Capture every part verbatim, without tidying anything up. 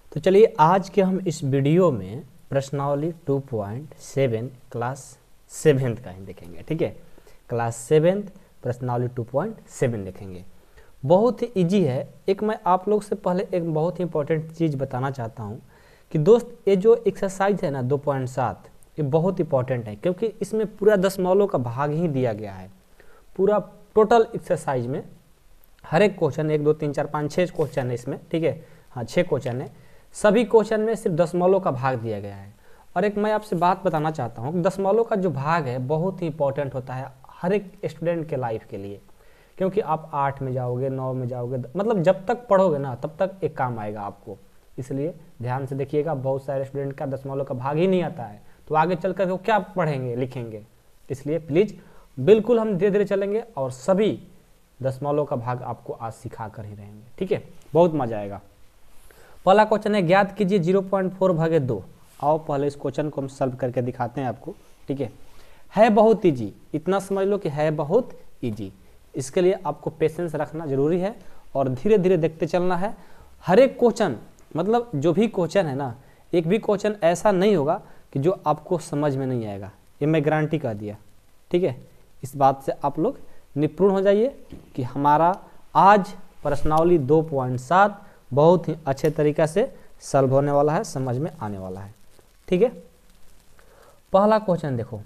तो चलिए आज के हम इस वीडियो में प्रश्नावली two point seven class seventh का ही देखेंगे। ठीक है, क्लास सेवेंथ प्रश्नावली टू पॉइंट सेवन देखेंगे। बहुत ही इजी है। एक मैं आप लोग से पहले एक बहुत ही इंपॉर्टेंट चीज़ बताना चाहता हूँ कि दोस्त ये जो एक्सरसाइज है ना दो पॉइंट सात, ये बहुत इंपॉर्टेंट है क्योंकि इसमें पूरा दशमलव का भाग ही दिया गया है। पूरा टोटल एक्सरसाइज में हर एक क्वेश्चन, एक दो तीन चार पाँच छः क्वेश्चन है इसमें। ठीक है, हाँ छः क्वेश्चन है। सभी क्वेश्चन में सिर्फ दशमलव का भाग दिया गया है। और एक मैं आपसे बात बताना चाहता हूँ कि दशमलव का जो भाग है बहुत ही इंपॉर्टेंट होता है हर एक स्टूडेंट के लाइफ के लिए, क्योंकि आप आठ में जाओगे, नौ में जाओगे, मतलब जब तक पढ़ोगे ना तब तक एक काम आएगा आपको। इसलिए ध्यान से देखिएगा, बहुत सारे स्टूडेंट का दशमलव का भाग ही नहीं आता है, तो आगे चल कर वो क्या पढ़ेंगे लिखेंगे। इसलिए प्लीज़ बिल्कुल हम धीरे धीरे चलेंगे और सभी दशमलव का भाग आपको आज सिखा कर ही रहेंगे। ठीक है, बहुत मजा आएगा। पहला क्वेश्चन है, ज्ञात कीजिए जीरो पॉइंट फोर भागे दो। आओ पहले इस क्वेश्चन को हम सॉल्व करके दिखाते हैं आपको। ठीक है, है बहुत इजी, इतना समझ लो कि है बहुत इजी। इसके लिए आपको पेशेंस रखना जरूरी है और धीरे धीरे देखते चलना है। हर एक क्वेश्चन, मतलब जो भी क्वेश्चन है ना, एक भी क्वेश्चन ऐसा नहीं होगा कि जो आपको समझ में नहीं आएगा, ये मैं गारंटी कर दिया। ठीक है, इस बात से आप लोग निपुण हो जाइए कि हमारा आज प्रश्नावली दो पॉइंट सात बहुत ही अच्छे तरीक़ा से सॉल्व होने वाला है, समझ में आने वाला है। ठीक है, पहला क्वेश्चन देखो,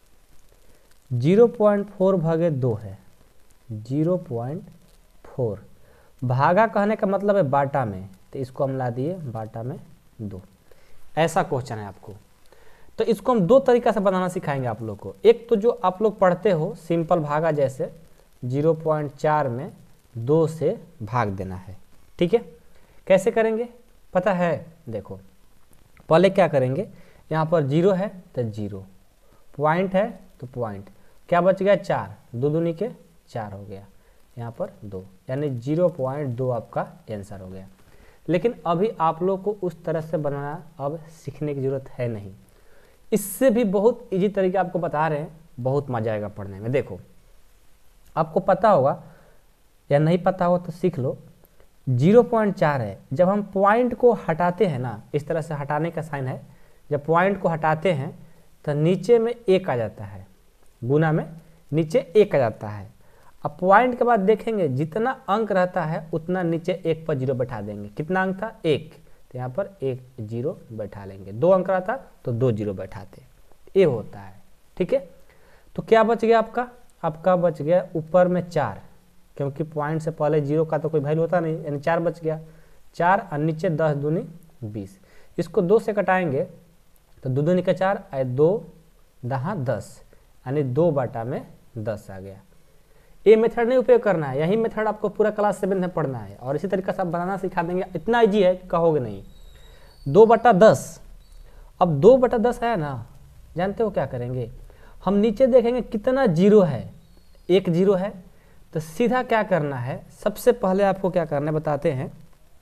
जीरो पॉइंट फोर भागे दो है। जीरो पॉइंट फोर भागा कहने का मतलब है बाटा में, तो इसको हम ला दिए बाटा में दो। ऐसा क्वेश्चन है आपको, तो इसको हम दो तरीका से बनाना सिखाएंगे आप लोग को। एक तो जो आप लोग पढ़ते हो सिंपल भागा, जैसे जीरो पॉइंट चार में दो से भाग देना है। ठीक है, कैसे करेंगे पता है? देखो पहले क्या करेंगे, यहाँ पर जीरो है तो जीरो, पॉइंट है तो पॉइंट, क्या बच गया चार, दो दूनी के चार हो गया, यहाँ पर दो, यानी जीरो पॉइंट दो आपका आंसर हो गया। लेकिन अभी आप लोग को उस तरह से बनाना अब सीखने की जरूरत है नहीं, इससे भी बहुत इजी तरीके आपको बता रहे हैं, बहुत मजा आएगा पढ़ने में। देखो आपको पता होगा या नहीं पता हो तो सीख लो। जीरो पॉइंट चार है, जब हम पॉइंट को हटाते हैं ना, इस तरह से हटाने का साइन है, जब पॉइंट को हटाते हैं तो नीचे में एक आ जाता है, गुना में नीचे एक आ जाता है। अब पॉइंट के बाद देखेंगे जितना अंक रहता है उतना नीचे एक पर जीरो बैठा देंगे। कितना अंक था? एक, तो यहाँ पर एक जीरो बैठा लेंगे। दो अंक रहता तो दो जीरो बैठाते, ये होता है। ठीक है, तो क्या बच गया आपका? आपका बच गया ऊपर में चार, क्योंकि पॉइंट से पहले जीरो का तो कोई वैल्यू होता नहीं, यानी चार बच गया। चार और नीचे दस दूनी बीस, इसको दो से कटाएंगे तो दो दूनी का चार और दो दहा दस, यानी दो बाटा में दस आ गया। ये मेथड नहीं उपयोग करना है, यही मेथड आपको पूरा क्लास सेवन में पढ़ना है और इसी तरीके से आप बनाना सिखा देंगे। इतना ईजी है कहोगे नहीं। दो बटा दस, अब दो बटा दस है ना, जानते हो क्या करेंगे हम? नीचे देखेंगे कितना जीरो है, एक जीरो है, तो सीधा क्या करना है, सबसे पहले आपको क्या करना है बताते हैं।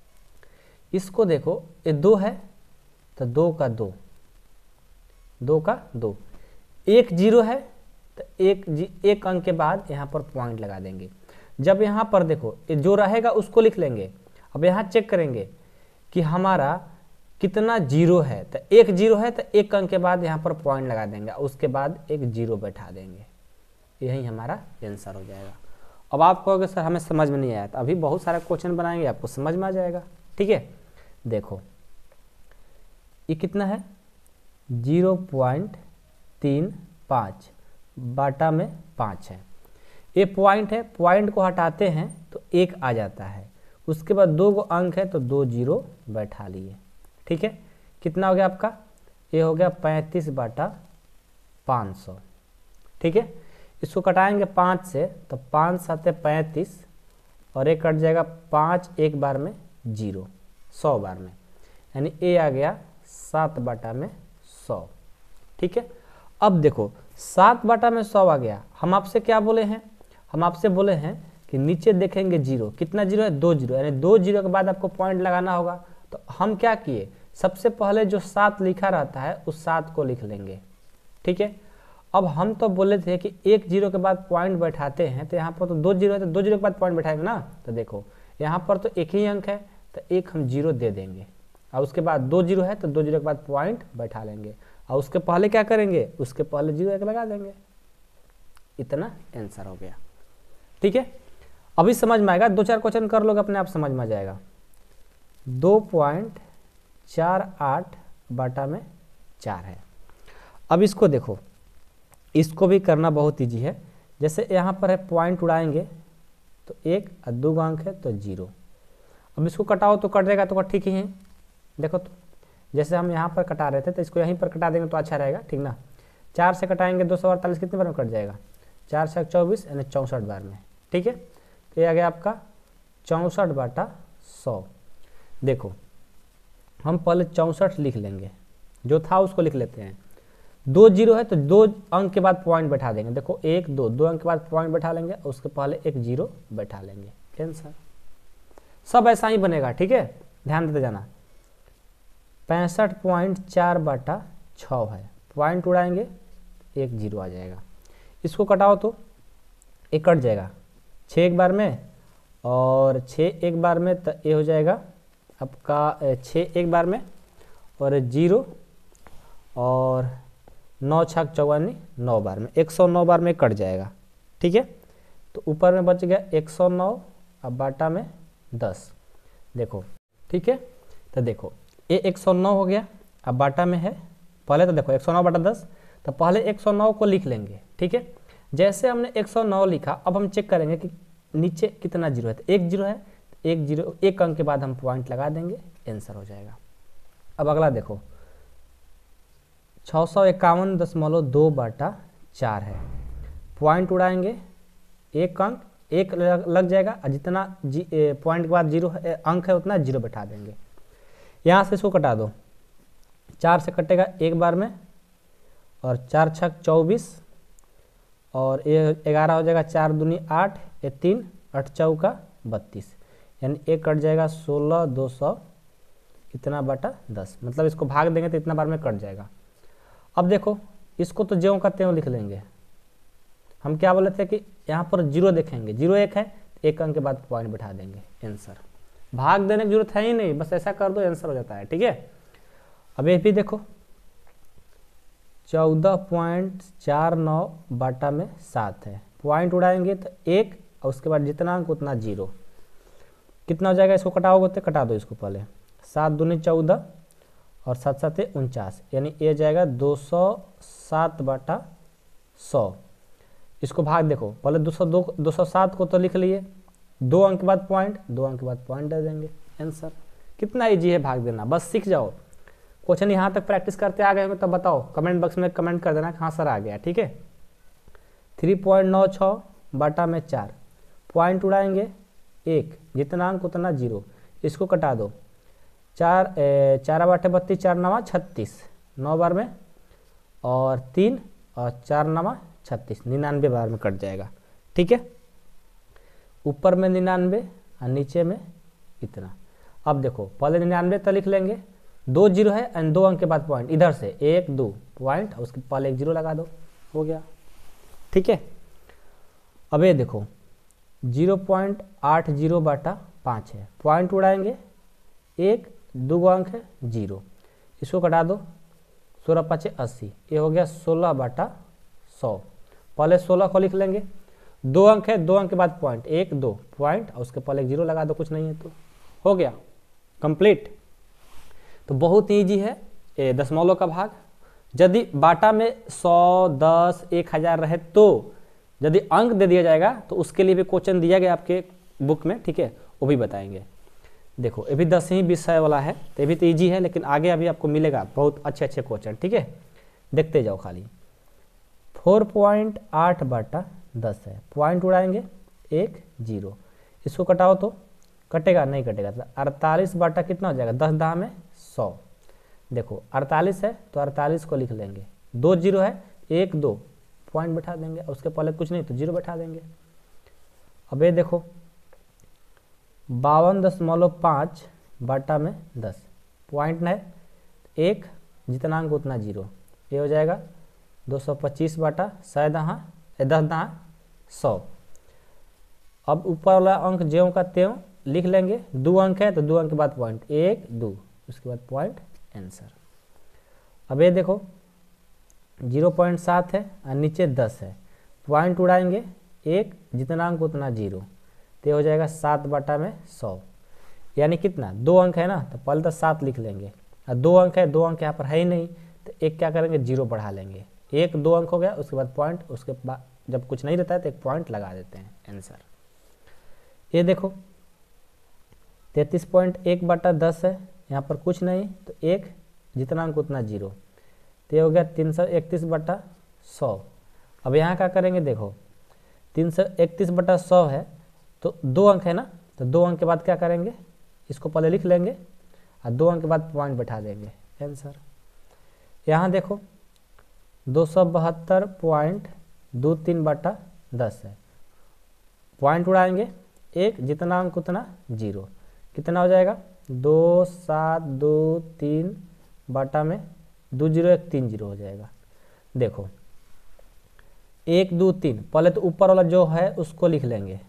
इसको देखो, ये दो है तो दो का दो, दो का दो, एक जीरो है तो एक जी एक अंक के बाद यहाँ पर पॉइंट लगा देंगे। जब यहाँ पर देखो ये जो रहेगा उसको लिख लेंगे। अब यहाँ चेक करेंगे कि हमारा कितना जीरो है, तो एक जीरो है तो एक अंक के बाद यहाँ पर पॉइंट लगा देंगे, उसके बाद एक जीरो बैठा देंगे, यही हमारा आंसर हो जाएगा। अब आप कहोगे सर हमें समझ में नहीं आया, तो अभी बहुत सारा क्वेश्चन बनाएंगे आपको समझ में आ जाएगा। ठीक है, देखो ये कितना है, जीरो पॉइंट तीन पाँच बाटा में पाँच है, ये पॉइंट है, पॉइंट को हटाते हैं तो एक आ जाता है, उसके बाद दो गो अंक है तो दो जीरो बैठा लिए। ठीक है, कितना हो गया आपका? ये हो गया पैंतीस बाटा पाँच सौ। ठीक है, इसको कटाएंगे पाँच से तो पाँच साते पैंतीस और एक कट जाएगा पाँच, एक बार में जीरो, सौ बार में, यानी ए आ गया सात बाटा में सौ। ठीक है, अब देखो सात बाटा में सौ आ गया। हम आपसे क्या बोले हैं? हम आपसे बोले हैं कि नीचे देखेंगे जीरो, कितना जीरो है? दो जीरो, यानी दो जीरो के बाद आपको पॉइंट लगाना होगा। तो हम क्या किए, सबसे पहले जो सात लिखा रहता है उस सात को लिख लेंगे। ठीक है, अब हम तो बोले थे कि एक जीरो के बाद पॉइंट बैठाते हैं, तो यहाँ पर तो दो जीरो है तो दो जीरो के बाद पॉइंट बैठाएंगे ना। तो देखो यहाँ पर तो एक ही अंक है तो एक हम जीरो दे देंगे। और उसके बाद दो जीरो है तो दो जीरो के बाद पॉइंट बैठा लेंगे और उसके पहले क्या करेंगे, उसके पहले जीरो एक लगा देंगे। इतना आंसर हो गया। ठीक है, अभी समझ में आएगा, दो चार क्वेश्चन कर लोगे अपने आप समझ में आ जाएगा। दो पॉइंट चार आठ बाटा में चार है। अब इसको देखो, इसको भी करना बहुत ईजी है। जैसे यहाँ पर है पॉइंट उड़ाएंगे तो एक और दो अंक है तो जीरो। अब इसको कटाओ तो कट जाएगा, तो ठीक ही है। देखो तो जैसे हम यहाँ पर कटा रहे थे तो इसको यहीं पर कटा देंगे तो अच्छा रहेगा, ठीक ना। चार से कटाएंगे दो सौ अड़तालीस कितने बार में कट जाएगा, चार से चौबीस यानी चौंसठ बार में। ठीक है, तो ये आ गया आपका चौंसठ बाटा सौ। देखो हम पहले चौंसठ लिख लेंगे, जो था उसको लिख लेते हैं। दो जीरो है तो दो अंक के बाद पॉइंट बैठा देंगे। देखो एक दो दो अंक के बाद पॉइंट बैठा लेंगे, उसके पहले एक जीरो बैठा लेंगे। आंसर सब ऐसा ही बनेगा। ठीक है, ध्यान देते जाना। पैंसठ पॉइंट चार बाटा छः है, पॉइंट उड़ाएंगे एक जीरो आ जाएगा। इसको कटाओ तो एक कट जाएगा, छः एक बार में और छः एक बार में, तो ये हो जाएगा आपका छः एक बार में और जीरो और नौ छक चौवानी नौ बार में, एक सौ नौ बार में कट जाएगा। ठीक है, तो ऊपर में बच गया एक सौ नौ, अब बाटा में दस। देखो ठीक है, तो देखो ये एक सौ नौ हो गया, अब बाटा में है पहले, तो देखो एक सौ नौ बाटा दस, तो पहले एक सौ नौ को लिख लेंगे। ठीक है, जैसे हमने एक सौ नौ लिखा, अब हम चेक करेंगे कि नीचे कितना जीरो है, तो एक जीरो है, एक जीरो एक अंक के बाद हम पॉइंट लगा देंगे, आंसर हो जाएगा। अब अगला देखो, छः सौ इक्यावन दशमलव दो बाटा चार है, पॉइंट उड़ाएंगे एक अंक एक लग जाएगा और जितना जी पॉइंट के बाद जीरो है, अंक है उतना जीरो बैठा देंगे। यहाँ से इसको कटा दो, चार से कटेगा एक बार में और चार छक चौबीस और ये ग्यारह हो जाएगा, चार दूनी आठ, ये तीन आठ चौका बत्तीस, यानी एक कट जाएगा सोलह दो सौ इतना बाटा दस। मतलब इसको भाग देंगे तो इतना बार में कट जाएगा। अब देखो इसको तो ज्यों का त्यों लिख लेंगे। हम क्या बोले थे कि यहाँ पर जीरो देखेंगे, जीरो एक है, एक अंक के बाद पॉइंट बैठा देंगे, आंसर। भाग देने की जरूरत है ही नहीं, बस ऐसा कर दो आंसर हो जाता है। ठीक है, अब ये भी देखो चौदह पॉइंट चार नौ बाटा में सात है, पॉइंट उड़ाएंगे तो एक और उसके बाद जितना अंक उतना जीरो। कितना हो जाएगा, इसको कटाओगे तो कटा दो इसको पहले, सात दूनी चौदह और सात सात उनचास, यानी ये जाएगा दो सौ सात बाटा सौ। इसको भाग देखो, पहले दो सौ दो दो सौ सात को तो लिख लिए, दो अंक के बाद पॉइंट, दो अंक के बाद पॉइंट दे देंगे, आंसर। कितना इजी है भाग देना, बस सीख जाओ। क्वेश्चन यहाँ तक प्रैक्टिस करते आ गए होंगे तब बताओ, कमेंट बॉक्स में कमेंट कर देना कि हाँ सर आ गया। ठीक है, थ्री पॉइंट नौ छः बाटा में चार, पॉइंट उड़ाएंगे एक, जितना अंक उतना जीरो। इसको कटा दो, चार चार बाटे बत्तीस, चार नवा छत्तीस, नौ बार में और तीन और चार नवा छत्तीस, निन्यानवे बार में कट जाएगा। ठीक है, ऊपर में निन्यानवे और नीचे में इतना। अब देखो पहले निन्यानवे तो लिख लेंगे, दो जीरो है एंड दो अंक के बाद पॉइंट, इधर से एक दो पॉइंट और उसके पहले एक जीरो लगा दो, हो गया। ठीक है, अब ये देखो जीरो पॉइंट आठ जीरो बाटा पाँच है, पॉइंट उड़ाएंगे एक, दो अंक है जीरो। इसको कटा दो, सोलह पचे अस्सी, ये हो गया सोलह बाटा सौ। पहले सोलह को लिख लेंगे, दो अंक है, दो अंक के बाद पॉइंट, एक दो पॉइंट और उसके पहले एक जीरो लगा दो, कुछ नहीं है तो हो गया कंप्लीट। तो बहुत ईजी है ये दशमलव का भाग। यदि बाटा में सौ दस एक हज़ार रहे तो यदि अंक दे दिया जाएगा तो उसके लिए भी क्वेश्चन दिया गया आपके बुक में। ठीक है, वो भी बताएंगे। देखो ये भी दस ही विषय वाला है, तो ये भी तो ईजी है, लेकिन आगे अभी आपको मिलेगा बहुत अच्छे अच्छे क्वेश्चन। ठीक है, देखते जाओ खाली। फोर पॉइंट आठ बाटा दस है, पॉइंट उड़ाएंगे एक जीरो। इसको कटाओ तो कटेगा, नहीं कटेगा, तो अड़तालीस बाटा कितना हो जाएगा, दस दहा में सौ। देखो अड़तालीस है तो अड़तालीस को लिख लेंगे, दो जीरो है, एक दो पॉइंट बैठा देंगे, उसके पहले कुछ नहीं तो जीरो बैठा देंगे। अब ये देखो बावन दशमलव पाँच बाटा में दस, पॉइंट है एक, जितना अंक उतना जीरो, ये हो जाएगा दो सौ पच्चीस बाटा सौ दहा दस दहा सौ। अब ऊपर वाला अंक ज्यों का त्यों लिख लेंगे, दो अंक है तो दो अंक के बाद पॉइंट, एक दो उसके बाद पॉइंट आंसर। अब ये देखो जीरो पॉइंट सात है और नीचे दस है, पॉइंट उड़ाएंगे एक, जितना अंक उतना जीरो, तो हो जाएगा सात बटा में सौ, यानी कितना, दो अंक है ना, तो पहले तो सात लिख लेंगे, और दो अंक है, दो अंक यहाँ पर है ही नहीं, तो एक क्या करेंगे, जीरो बढ़ा लेंगे, एक दो अंक हो गया, उसके बाद पॉइंट, उसके बाद जब कुछ नहीं रहता है तो एक पॉइंट लगा देते हैं, आंसर। ये देखो तैंतीस पॉइंट एक बटा दस है, यहाँ पर कुछ नहीं, तो एक, जितना अंक उतना जीरो, तो ये हो गया तीन सौ इकतीस बटा सौ। अब यहाँ क्या करेंगे, देखो तीन सौ इकतीस बटा सौ है, तो दो अंक है ना, तो दो अंक के बाद क्या करेंगे, इसको पहले लिख लेंगे और दो अंक के बाद पॉइंट बैठा देंगे, आंसर। यहाँ देखो दो सौ बहत्तर पॉइंट दो तीन बटा दस है, पॉइंट उड़ाएंगे एक, जितना अंक उतना जीरो, कितना हो जाएगा, दो सात दो तीन बटा में दो जीरो एक तीन जीरो हो जाएगा। देखो एक दो तीन, पहले तो ऊपर वाला जो है उसको लिख लेंगे,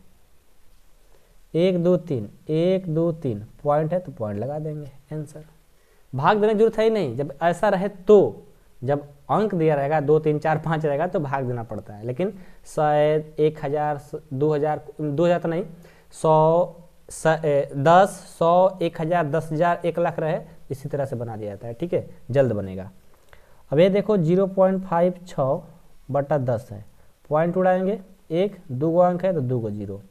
एक दो तीन, एक दो तीन, पॉइंट है तो पॉइंट लगा देंगे, आंसर। भाग देने की जरूरत है ही नहीं, जब ऐसा रहे तो, जब अंक दिया रहेगा दो तीन चार पाँच रहेगा तो भाग देना पड़ता है, लेकिन सौ एक हज़ार दो हज़ार दो हज़ार तो नहीं, सौ दस सौ एक हज़ार दस हज़ार एक लाख रहे, इसी तरह से बना दिया जाता है, ठीक है, जल्द बनेगा। अब ये देखो जीरो पॉइंट फाइव छः बटा दस है, पॉइंट उड़ाएंगे एक, दो गो अंक है तो दो गो जीरो,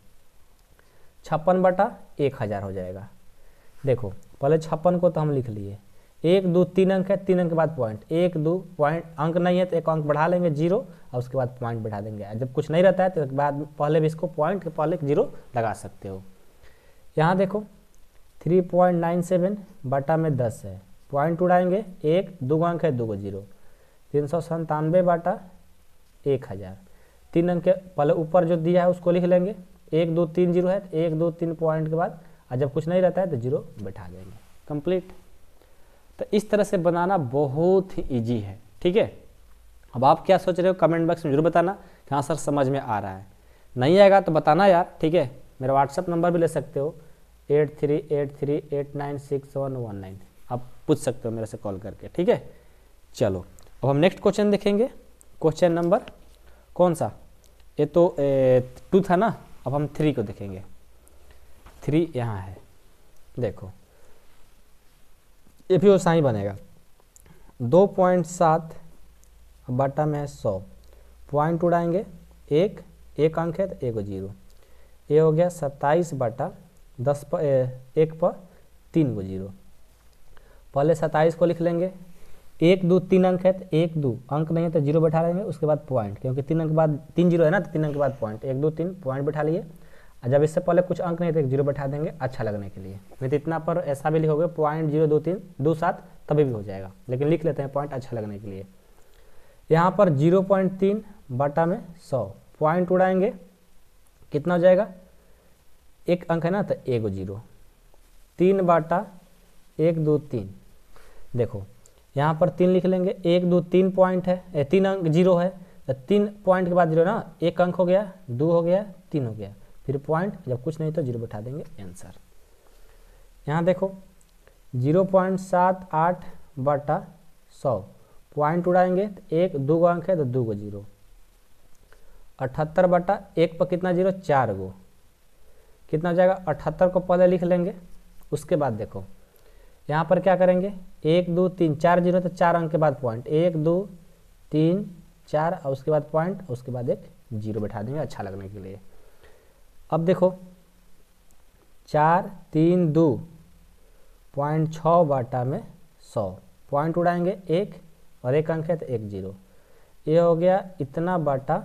छप्पन बटा एक हज़ार हो जाएगा। देखो पहले छप्पन को तो हम लिख लिए, एक दो तीन अंक है, तीन अंक के बाद पॉइंट, एक दो पॉइंट अंक नहीं है तो एक अंक बढ़ा लेंगे जीरो, और उसके बाद पॉइंट बढ़ा देंगे, जब कुछ नहीं रहता है तो एक बाद पहले भी इसको पॉइंट के पहले जीरो लगा सकते हो। यहाँ देखो थ्री पॉइंट नाइन सेवन बटा में दस है, पॉइंट उड़ाएंगे एक, दो अंक है, दो गो जीरो, तीन सौ संतानवे बटा एक हज़ार, तीन अंक के पहले ऊपर जो दिया है उसको लिख लेंगे, एक दो तीन जीरो है, एक दो तीन पॉइंट के बाद, और जब कुछ नहीं रहता है तो जीरो बैठा देंगे, कंप्लीट। तो इस तरह से बनाना बहुत ही ईजी है, ठीक है। अब आप क्या सोच रहे हो कमेंट बॉक्स में जरूर बताना कि हाँ सर समझ में आ रहा है, नहीं आएगा तो बताना यार, ठीक है। मेरा व्हाट्सअप नंबर भी ले सकते हो, eight three eight three eight nine six one one nine, आप पूछ सकते हो मेरे से कॉल करके, ठीक है। चलो अब हम नेक्स्ट क्वेश्चन देखेंगे, क्वेश्चन नंबर कौन सा, ये तो टू था ना, अब हम थ्री को देखेंगे। थ्री यहाँ है, देखो ये भी वैसा ही बनेगा, दो पॉइंट सात बटा में है सौ, पॉइंट उड़ाएंगे एक, एक अंक है तो एक जीरो, ये हो गया सत्ताईस बटा दस पर ए, एक पर तीन गो जीरो, पहले सत्ताईस को लिख लेंगे, एक दो तीन अंक है तो एक दो अंक नहीं है तो जीरो बैठा लेंगे, उसके बाद पॉइंट, क्योंकि तीन अंक के बाद तीन जीरो है ना, तो तीन अंक के बाद पॉइंट, एक दो तीन पॉइंट बैठा लिए, और जब इससे पहले कुछ अंक नहीं तो एक जीरो बैठा देंगे अच्छा लगने के लिए, नहीं तो इतना पर ऐसा भी लिखोगे पॉइंट जीरो दो तीन दो सात तभी भी हो जाएगा, लेकिन लिख लेते हैं पॉइंट अच्छा लगने के लिए। यहाँ पर जीरो पॉइंट तीन बटा में सौ, पॉइंट उड़ाएंगे कितना हो जाएगा, एक अंक है ना तो एक जीरो, तीन बाटा एक दो तीन, देखो यहाँ पर तीन लिख लेंगे, एक दो तीन पॉइंट है, तीन अंक जीरो है, तो तीन पॉइंट के बाद जीरो ना, एक अंक हो गया, दो हो गया, तीन हो गया, फिर पॉइंट, जब कुछ नहीं तो जीरो बैठा देंगे, आंसर। यहाँ देखो जीरो पॉइंट सात आठ बटा सौ, पॉइंट उड़ाएंगे तो एक दो गो अंक है तो दो गो जीरो, अठहत्तर बटा एक पर कितना जीरो, चार गो, कितना हो जाएगा, अठहत्तर को पहले लिख लेंगे, उसके बाद देखो यहाँ पर क्या करेंगे, एक दो तीन चार जीरो तो चार अंक के बाद पॉइंट, एक दो तीन चार, और उसके बाद पॉइंट, उसके बाद एक जीरो बैठा देंगे अच्छा लगने के लिए। अब देखो चार तीन दो पॉइंट छः बाटा में सौ, पॉइंट उड़ाएंगे एक, और एक अंक है तो एक जीरो, ये हो गया इतना बाटा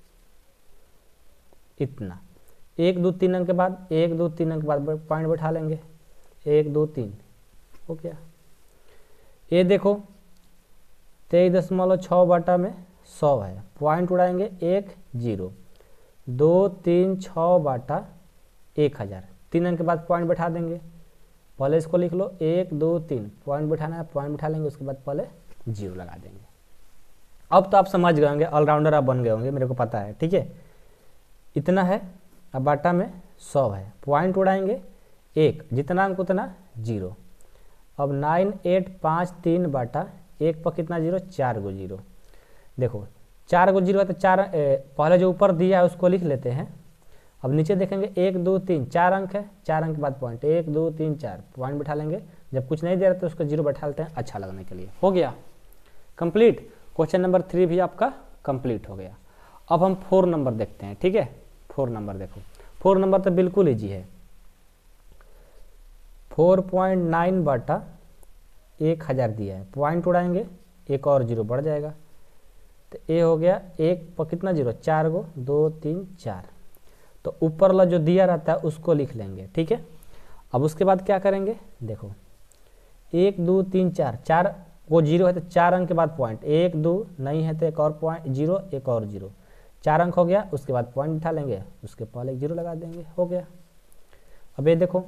इतना, एक दो तीन अंक के बाद, एक दो तीन अंक के बाद पॉइंट बैठा लेंगे, एक दो तीन हो गया। ये देखो तेईस दशमलव छः बाटा में सौ है, पॉइंट उड़ाएंगे एक जीरो, दो तीन छः बाटा एक हज़ार, तीन अंक के बाद पॉइंट बैठा देंगे, पहले इसको लिख लो, एक दो तीन पॉइंट बैठाना है, पॉइंट बैठा लेंगे, उसके बाद पहले जीरो लगा देंगे। अब तो आप समझ गए होंगे, ऑलराउंडर आप बन गए होंगे, मेरे को पता है, ठीक है। इतना है, अब बाटा में सौ है, पॉइंट उड़ाएंगे एक, जितना अंक उतना जीरो, अब नाइन एट पाँच तीन बाटा एक पर कितना जीरो, चार गो जीरो। देखो चार गो जीरो है तो चार ए, पहले जो ऊपर दिया है उसको लिख लेते हैं। अब नीचे देखेंगे एक दो तीन, चार अंक है, चार अंक के बाद पॉइंट, एक दो तीन चार पॉइंट बैठा लेंगे। जब कुछ नहीं दे रहा तो उसको जीरो बैठा लेते हैं अच्छा लगने के लिए। हो गया कंप्लीट। क्वेश्चन नंबर थ्री भी आपका कंप्लीट हो गया। अब हम फोर नंबर देखते हैं, ठीक है। फोर नंबर देखो, फोर नंबर तो बिल्कुल ईजी है। फोर पॉइंट नाइन बाटा एक हज़ार दिया है, पॉइंट उड़ाएंगे एक और जीरो बढ़ जाएगा, तो ए हो गया एक पर कितना जीरो, चार गो, दो तीन चार। तो ऊपर वाला जो दिया रहता है उसको लिख लेंगे, ठीक है। अब उसके बाद क्या करेंगे, देखो एक दो तीन चार, चार वो जीरो है तो चार अंक के बाद पॉइंट, एक दो नहीं है तो एक और पॉइंट जीरो, एक और जीरो, चार अंक हो गया। उसके बाद पॉइंट उठा लेंगे, उसके पहले एक जीरो लगा देंगे, हो गया। अब ये देखो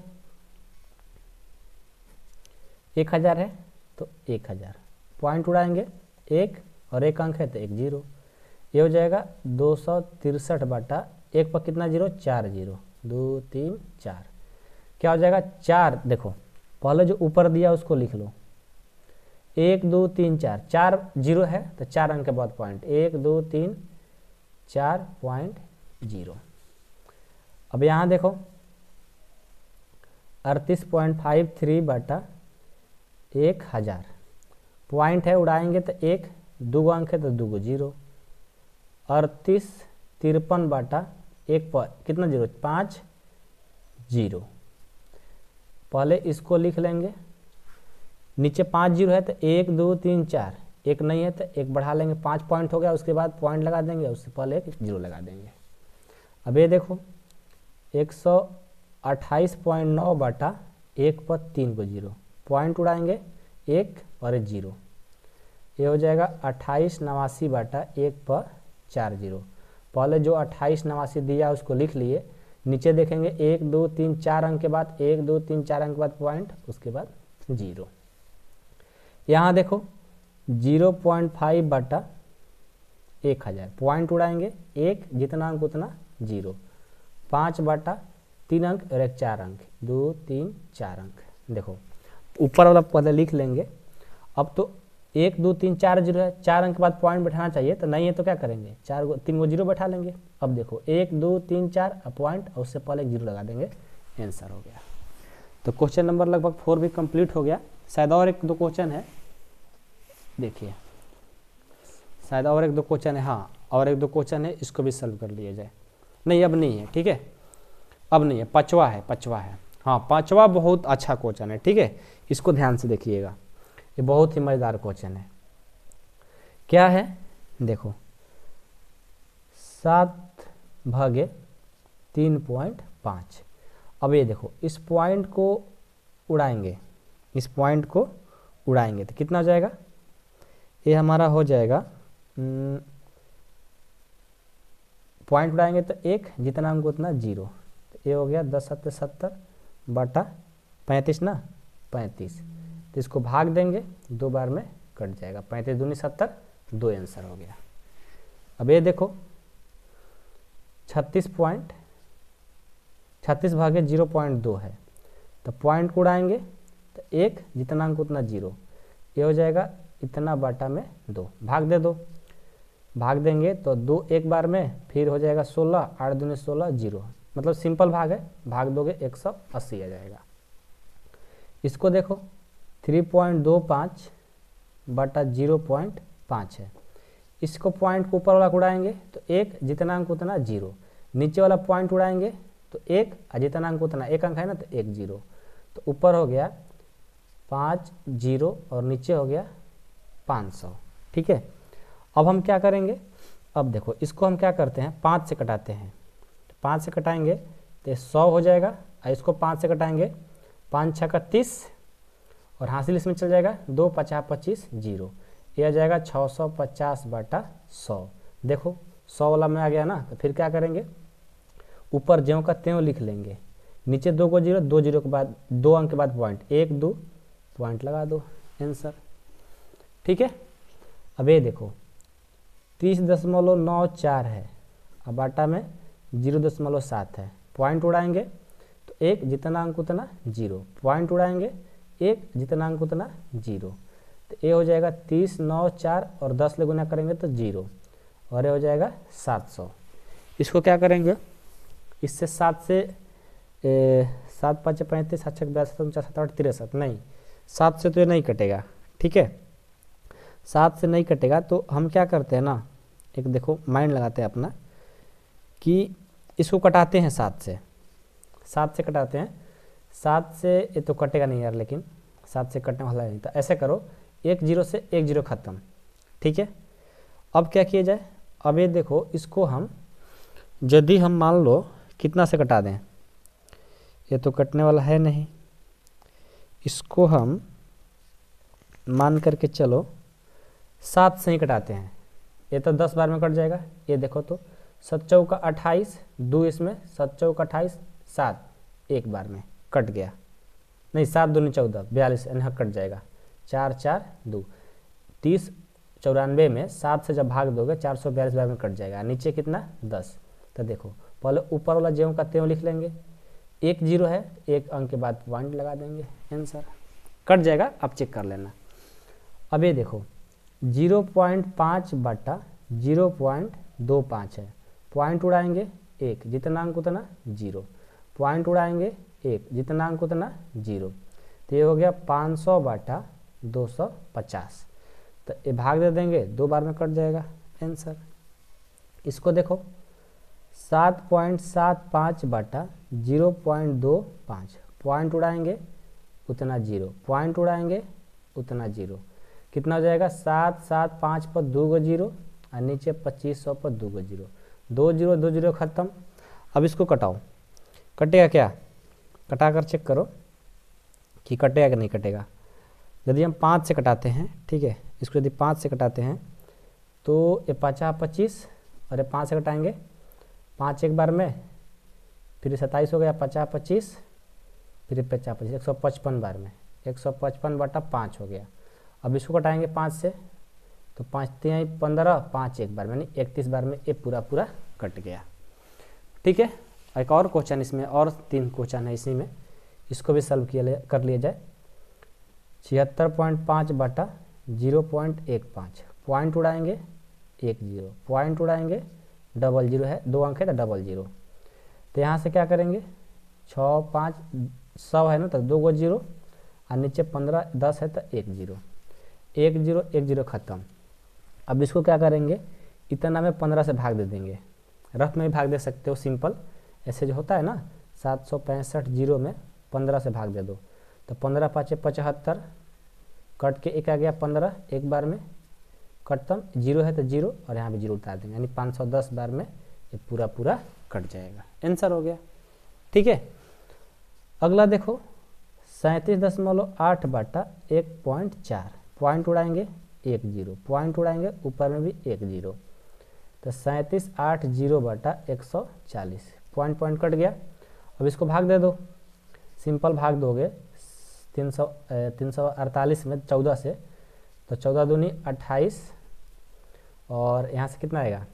एक हज़ार है तो एक हज़ार, पॉइंट उड़ाएंगे एक और एक अंक है तो एक जीरो, ये हो जाएगा दो सौ तिरसठ बाटा एक पर कितना जीरो, चार जीरो, दो तीन चार, क्या हो जाएगा चार। देखो पहले जो ऊपर दिया उसको लिख लो, एक दो तीन चार, चार जीरो है तो चार अंक के बाद पॉइंट, एक दो तीन चार पॉइंट जीरो। अब यहाँ देखो अड़तीस पॉइंट फाइव थ्री बाटा एक हज़ार, पॉइंट है उड़ाएंगे तो एक, दो अंक है तो दो जीरो, अड़तीस तिरपन बाटा एक पर कितना जीरो, पाँच जीरो। पहले इसको लिख लेंगे, नीचे पाँच जीरो है तो एक दो तीन चार, एक नहीं है तो एक बढ़ा लेंगे, पाँच पॉइंट हो गया। उसके बाद पॉइंट लगा देंगे, उससे पहले एक जीरो लगा देंगे। अब ये देखो एक सौ अट्ठाईस पॉइंट नौ बाटा एक पर तीन को जीरो, पॉइंट उड़ाएंगे एक और एक जीरो, ये हो जाएगा अट्ठाईस नवासी बाटा एक पर चार जीरो। पहले जो अट्ठाईस नवासी दिया उसको लिख लिए, नीचे देखेंगे एक दो तीन चार अंक के बाद, एक दो तीन चार अंक के बाद पॉइंट, उसके बाद जीरो। यहाँ देखो जीरो पॉइंट फाइव बटा एक हज़ार, पॉइंट उड़ाएंगे एक, जितना अंक उतना जीरो, पाँच बटा तीन अंक और एक चार अंक, दो तीन चार अंक। देखो ऊपर वाला पहले लिख लेंगे। अब तो एक दो तीन चार जीरो है, चार अंक के बाद पॉइंट बैठाना चाहिए, तो नहीं है तो क्या करेंगे, चार गो तीन गो जीरो बैठा लेंगे। अब देखो एक दो तीन चार पॉइंट और उससे पहले एक जीरो लगा देंगे, आंसर हो गया। तो क्वेश्चन नंबर लगभग फोर भी कंप्लीट हो गया। शायद और एक दो क्वेश्चन है, देखिए शायद और एक दो क्वेश्चन है, हाँ और एक दो क्वेश्चन है, इसको भी सॉल्व कर लिया जाए। नहीं अब नहीं है, ठीक है अब नहीं है, पाँचवा है, पाँचवा है, हाँ पाँचवा बहुत अच्छा क्वेश्चन है, ठीक है इसको ध्यान से देखिएगा, ये बहुत ही मज़ेदार क्वेश्चन है। क्या है देखो, सात भागे तीन पॉइंट पाँच। अब ये देखो इस पॉइंट को उड़ाएंगे, इस पॉइंट को उड़ाएंगे तो कितना हो जाएगा, ये हमारा हो जाएगा पॉइंट उड़ाएंगे तो एक, जितना हमको उतना जीरो, तो ये हो गया दस सत्तर सत्तर बटा पैंतीस ना, पैंतीस, तो इसको भाग देंगे, दो बार में कट जाएगा, पैंतीस दूनी सत्तर, दो आंसर हो गया। अब ये देखो छत्तीस पॉइंट छत्तीस भागे जीरो पॉइंट दो है, तो पॉइंट को उड़ाएंगे तो एक, जितना अंक उतना जीरो, ये हो जाएगा इतना बाटा में दो, भाग दे दो, भाग देंगे तो दो एक बार में, फिर हो जाएगा सोलह, आठ दूनी सोलह, जीरो, मतलब सिंपल भाग है, भाग दोगे एक सौ अस्सी आ जाएगा। इसको देखो थ्री पॉइंट दो पाँच बटा जीरो पॉइंट पाँच है, इसको पॉइंट को ऊपर वाला को उड़ाएंगे तो एक, जितना अंक उतना जीरो, नीचे वाला पॉइंट उड़ाएंगे तो एक, और जितना अंक उतना, एक अंक है ना तो एक जीरो, तो ऊपर हो गया पाँच जीरो और नीचे हो गया पाँच सौ, ठीक है। अब हम क्या करेंगे, अब देखो इसको हम क्या करते हैं, पाँच से कटाते हैं, तो पाँच से कटाएंगे तो सौ हो जाएगा, और इसको पाँच से कटाएंगे, पाँच छः का तीस, और हासिल इसमें चल जाएगा, दो पचास पच्चीस जीरो, ये आ जाएगा छः सौ पचास बटा सौ। देखो सौ वाला में आ गया ना, तो फिर क्या करेंगे, ऊपर ज्यों का त्यों लिख लेंगे, नीचे दो को जीरो, दो जीरो के बाद दो अंक के बाद पॉइंट, एक दो पॉइंट लगा दो, आंसर, ठीक है। अब ये देखो तीस दशमलव नौ चार है, अब बाटा में जीरो दशमलव सात है, पॉइंट उड़ाएंगे तो एक, जितना अंक उतना जीरो, पॉइंट उड़ाएंगे एक, जितना अंक उतना जीरो। तो ये हो जाएगा तीस, नौ, चार और दस ले गुना करेंगे तो जीरो, और ये हो जाएगा सात सौ। इसको क्या करेंगे, इससे सात से ए, सात पाँच पैंतीस, सात छः बयालीस, उनचास, सात आठ तिरसठ, नहीं सात से तो ये नहीं कटेगा, ठीक है, सात से नहीं कटेगा। तो हम क्या करते हैं ना, एक देखो माइंड लगाते हैं अपना कि इसको कटाते हैं सात से, सात से कटाते हैं, सात से ये तो कटेगा नहीं यार, लेकिन सात से कटने वाला नहीं। तो ऐसे करो, एक जीरो से एक जीरो ख़त्म, ठीक है। अब क्या किया जाए, अब ये देखो इसको हम यदि हम मान लो कितना से कटा दें, ये तो कटने वाला है नहीं, इसको हम मान करके चलो सात से ही कटाते हैं, ये तो दस बार में कट जाएगा। ये देखो तो सत चौका अट्ठाईस, दो इसमें, सत चौका अट्ठाईस, सात एक बार में कट गया, नहीं सात दूनी चौदह, बयालीस यहाँ कट जाएगा, चार चार दो, तीस चौरानवे में सात से जब भाग दोगे चार सौ बयालीस बार में कट जाएगा। नीचे कितना, दस। तो देखो पहले ऊपर वाला ज्यों का त्यों लिख लेंगे, एक जीरो है, एक अंक के बाद पॉइंट लगा देंगे, आंसर कट जाएगा, आप चेक कर लेना। अब ये देखो जीरो पॉइंट पाँच बटा जीरो पॉइंट दो पाँच है, पॉइंट उड़ाएंगे एक, जितना अंक उतना जीरो, पॉइंट उड़ाएंगे एक, जितना अंक उतना जीरो। तो ये हो गया पाँच सौ बटा दो सौ पचास। तो ये भाग दे देंगे, दो बार में कट जाएगा, आंसर। इसको देखो सात पॉइंट सात पाँच बटा जीरो पॉइंट दो पाँच, पॉइंट उड़ाएंगे उतना जीरो, पॉइंट उड़ाएंगे उतना जीरो, कितना हो जाएगा, सात सात पाँच पर दो गो जीरो और नीचे पच्चीस सौ पर दो गो जीरो, दो जीरो दो जीरो ख़त्म। अब इसको कटाओ, कटेगा क्या, कटा कर चेक करो कि कटेगा कि नहीं कटेगा। यदि हम पाँच से कटाते हैं, ठीक है, इसको यदि पाँच से कटाते हैं तो ये पचास पच्चीस, और ये पाँच से कटाएंगे, पाँच एक बार में, फिर सत्ताईस हो गया, पचास पच्चीस, फिर पचास पच्चीस, एक सौ पचपन बार में, एक सौ पचपन बटा पाँच हो गया। अब इसको कटाएंगे पाँच से, तो पाँच तीन पंद्रह, पाँच एक बार में, यानी इकतीस बार में ये पूरा पूरा कट गया, ठीक है। एक और क्वेश्चन इसमें, और तीन क्वेश्चन है इसी में, इसको भी सॉल्व किया कर लिया जाए। छिहत्तर पॉइंट पाँच बटा जीरो पॉइंट एक पाँच, पॉइंट उड़ाएंगे एक जीरो, पॉइंट उड़ाएंगे डबल जीरो है, दो अंक है तो डबल जीरो। तो यहाँ से क्या करेंगे, छः पाँच सौ है ना, तो दो गो जीरो, और नीचे पंद्रह दस है तो एक जीरो, एक जीरो एक जीरो ख़त्म। अब इसको क्या करेंगे, इतना में पंद्रह से भाग दे देंगे, रफ में भी भाग दे सकते हो, सिंपल ऐसे जो होता है ना, सात सौ पैंसठ जीरो में पंद्रह से भाग दे दो, तो पंद्रह पाँचे पचहत्तर, कट के एक आ गया पंद्रह, एक बार में कटतम, जीरो है तो जीरो, और यहाँ भी जीरो उतार देंगे, यानी पाँच सौ दस बार में ये पूरा पूरा कट जाएगा, आंसर हो गया, ठीक है। अगला देखो सैंतीस दशमलव आठ बटा एक पॉइंट चार, पॉइंट उड़ाएंगे एक जीरो, पॉइंट उड़ाएंगे ऊपर में भी एक जीरो, तो सैंतीस आठ जीरो बटा एक सौ चालीस, पॉइंट पॉइंट कट गया। अब इसको भाग दे दो, सिंपल भाग दोगे तीन सौ तीन सौ अड़तालीस में चौदह से, तो चौदह दूनी अट्ठाईस, और यहाँ से कितना आएगा,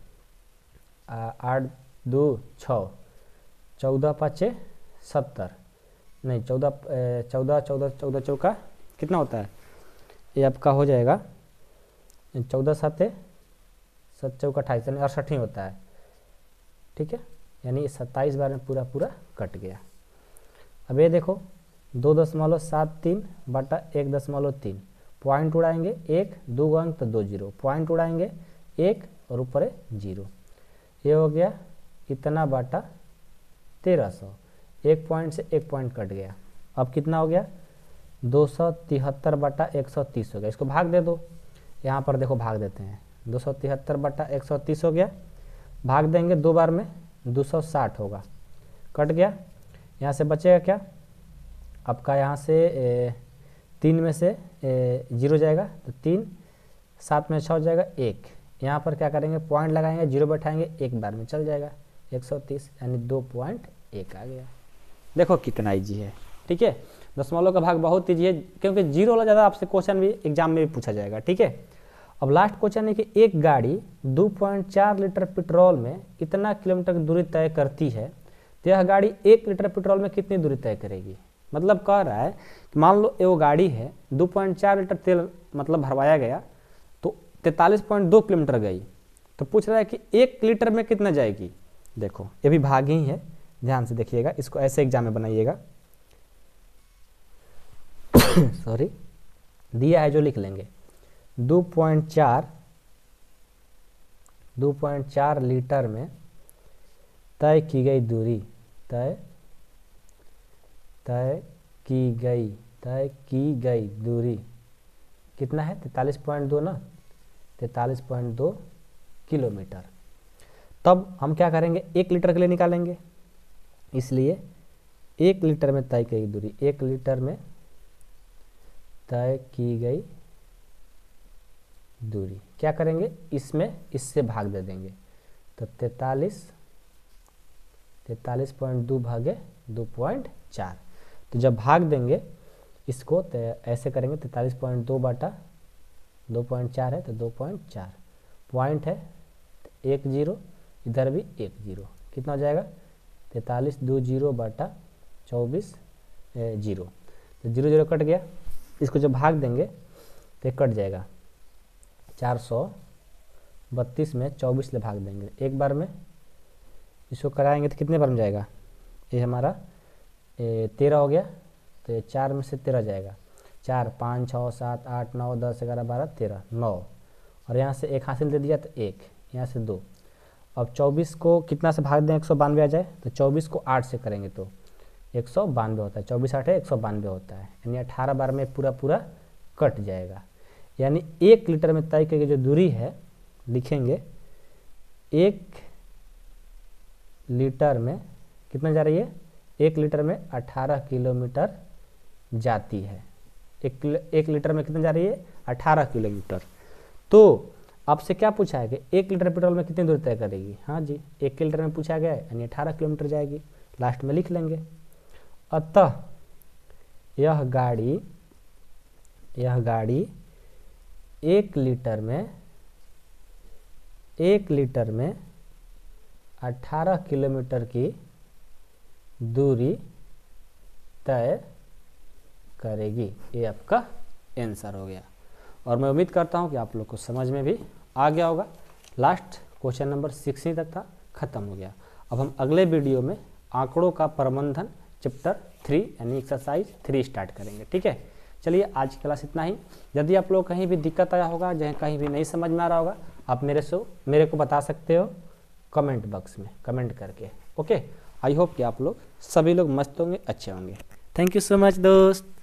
आठ दो छः, चौदह पाँचे सत्तर, नहीं चौदह चौदह चौदह चौदह चौका कितना होता है, ये आपका हो जाएगा चौदह साते सत चौका अट्ठाईस, यानी अड़सठ ही होता है, ठीक है, यानी सत्ताईस बार में पूरा पूरा कट गया। अब ये देखो दो दशमलव सात तीन बटा एक दशमलव तीन, पॉइंट उड़ाएंगे एक, दो अंक तो दो जीरो, पॉइंट उड़ाएंगे एक और ऊपर है जीरो, ये हो गया इतना बटा तेरह सौ, एक पॉइंट से एक पॉइंट कट गया। अब कितना हो गया, दो सौ तिहत्तर बटा एक सौ तीस हो गया। इसको भाग दे दो, यहाँ पर देखो भाग देते हैं, दो सौ तिहत्तर बटा एक सौ तीस हो गया, भाग देंगे दो बार में, दो सौ साठ होगा, कट गया। यहाँ से बचेगा क्या, आपका यहाँ से ए, तीन में से जीरो जाएगा, तो तीन, सात में छः हो जाएगा एक, यहाँ पर क्या करेंगे, पॉइंट लगाएंगे, जीरो बैठाएंगे, एक बार में चल जाएगा, एक सौ तीस, यानी दो पॉइंट एक आ गया। देखो कितना ईजी है, ठीक है। दशमलव का भाग बहुत ईजी है, क्योंकि जीरो वाला ज़्यादा आपसे क्वेश्चन भी एग्जाम में भी पूछा जाएगा, ठीक है। अब लास्ट क्वेश्चन है कि एक गाड़ी दो पॉइंट चार लीटर पेट्रोल में इतना किलोमीटर की दूरी तय करती है, तो यह गाड़ी एक लीटर पेट्रोल में कितनी दूरी तय करेगी। मतलब कह रहा है कि मान लो एगो गाड़ी है, दो पॉइंट चार लीटर तेल मतलब भरवाया गया तो तैंतालीस पॉइंट दो किलोमीटर गई, तो पूछ रहा है कि एक लीटर में कितना जाएगी। देखो ये भी भाग ही है, ध्यान से देखिएगा, इसको ऐसे एग्जाम में बनाइएगा सॉरी, दिया है जो लिख लेंगे। दो पॉइंट चार दो पॉइंट चार लीटर में तय की गई दूरी, तय तय की गई तय की गई दूरी कितना है, तैंतालीस पॉइंट दो ना, तैंतालीस पॉइंट दो किलोमीटर। तब हम क्या करेंगे, एक लीटर के लिए निकालेंगे, इसलिए एक लीटर में तय की गई दूरी, एक लीटर में तय की गई दूरी क्या करेंगे, इसमें इससे भाग दे देंगे, तो तैंतालीस तैंतालीस पॉइंट दो भागे दो पॉइंट चार, तो जब भाग देंगे इसको तो ऐसे करेंगे, तैंतालीस पॉइंट दो बाटा दो पॉइंट चार है तो दो पॉइंट चार, पॉइंट है तो एक जीरो, इधर भी एक जीरो, कितना हो जाएगा, तैंतालीस दो जीरो बाटा चौबीस जीरो, तो जीरो जीरो कट गया, इसको जब भाग देंगे तो कट जाएगा, चार सौ बत्तीस में चौबीस ले भाग देंगे एक बार में, इसको कराएंगे तो कितने बार में जाएगा, ये हमारा तेरह हो गया, तो ये चार में से तेरह जाएगा, चार पाँच छः सात आठ नौ दस ग्यारह बारह तेरह, नौ, और यहाँ से एक हासिल दे दिया तो एक, यहाँ से दो। अब चौबीस को कितना से भाग दें, एक सौ बानवे आ जाए, तो चौबीस को आठ से करेंगे तो एक सौ बानवे होता है, चौबीस आठ है एक सौ बानवे होता है, यानी अठारह बार में पूरा पूरा कट जाएगा। यानी एक लीटर में तय की जो दूरी है लिखेंगे, एक लीटर में कितना जा रही है, एक लीटर में अठारह किलोमीटर जाती है, एक एक लीटर में कितना जा रही है, अठारह किलोमीटर। तो आपसे क्या पूछा है कि एक लीटर पेट्रोल में कितनी दूरी तय करेगी, हाँ जी एक लीटर में पूछा गया है यानी अठारह किलोमीटर जाएगी, लास्ट में लिख लेंगे। अतः यह गाड़ी यह गाड़ी एक लीटर में एक लीटर में अठारह किलोमीटर की दूरी तय करेगी, ये आपका आंसर हो गया। और मैं उम्मीद करता हूँ कि आप लोग को समझ में भी आ गया होगा। लास्ट क्वेश्चन नंबर सिक्सटीन तक था, खत्म हो गया। अब हम अगले वीडियो में आंकड़ों का प्रबंधन चैप्टर थ्री यानी एक्सरसाइज थ्री स्टार्ट करेंगे, ठीक है। चलिए आज की क्लास इतना ही। यदि आप लोग कहीं भी दिक्कत आया होगा, जहाँ कहीं भी नहीं समझ में आ रहा होगा, आप मेरे से मेरे को बता सकते हो कमेंट बॉक्स में कमेंट करके, ओके। आई होप कि आप लोग सभी लोग मस्त होंगे, अच्छे होंगे। थैंक यू सो मच दोस्त।